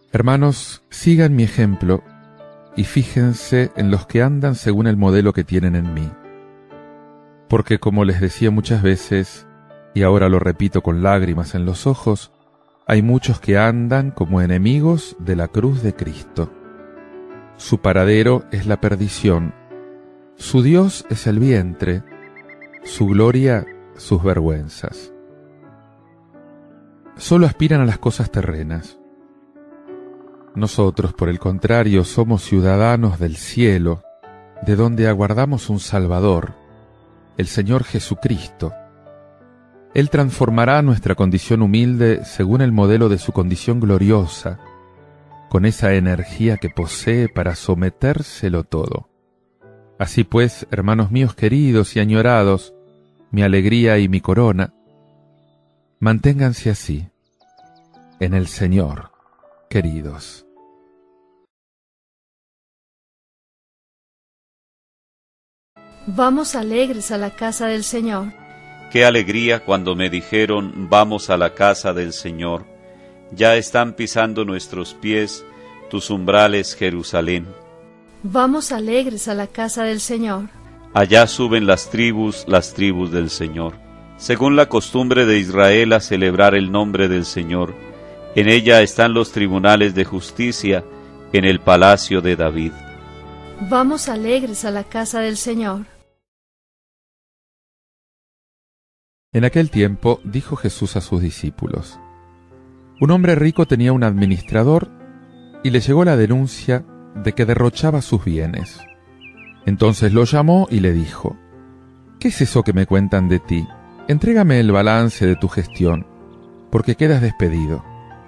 Hermanos, sigan mi ejemplo y fíjense en los que andan según el modelo que tienen en mí. Porque como les decía muchas veces, y ahora lo repito con lágrimas en los ojos, hay muchos que andan como enemigos de la cruz de Cristo. Su paradero es la perdición, su Dios es el vientre, su gloria sus vergüenzas. Solo aspiran a las cosas terrenas. Nosotros, por el contrario, somos ciudadanos del cielo, de donde aguardamos un Salvador, el Señor Jesucristo. Él transformará nuestra condición humilde según el modelo de su condición gloriosa, con esa energía que posee para sometérselo todo. Así pues, hermanos míos queridos y añorados, mi alegría y mi corona, manténganse así, en el Señor, queridos. Vamos alegres a la casa del Señor. Qué alegría cuando me dijeron, vamos a la casa del Señor. Ya están pisando nuestros pies tus umbrales, Jerusalén. Vamos alegres a la casa del Señor. Allá suben las tribus del Señor, según la costumbre de Israel, a celebrar el nombre del Señor. En ella están los tribunales de justicia, en el palacio de David. Vamos alegres a la casa del Señor. En aquel tiempo dijo Jesús a sus discípulos: un hombre rico tenía un administrador y le llegó la denuncia de que derrochaba sus bienes. Entonces lo llamó y le dijo: ¿qué es eso que me cuentan de ti? Entrégame el balance de tu gestión, porque quedas despedido.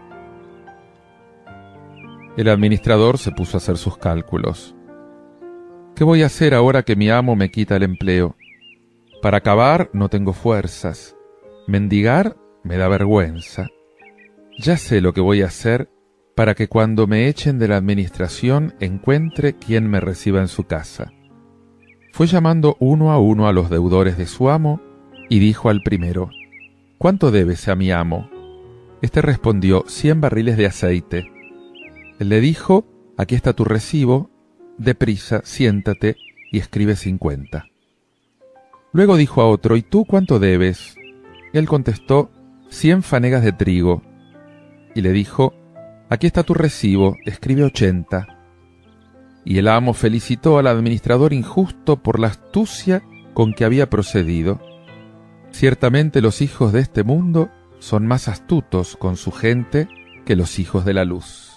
El administrador se puso a hacer sus cálculos. ¿Qué voy a hacer ahora que mi amo me quita el empleo? Para cavar no tengo fuerzas. Mendigar me da vergüenza. Ya sé lo que voy a hacer para que cuando me echen de la administración encuentre quien me reciba en su casa. Fue llamando uno a los deudores de su amo y dijo al primero: ¿cuánto debes a mi amo? Este respondió: 100 barriles de aceite. Él le dijo: aquí está tu recibo, deprisa, siéntate y escribe 50. Luego dijo a otro: ¿y tú cuánto debes? Él contestó: 100 fanegas de trigo. Y le dijo: aquí está tu recibo, escribe 80. Y el amo felicitó al administrador injusto por la astucia con que había procedido. Ciertamente los hijos de este mundo son más astutos con su gente que los hijos de la luz.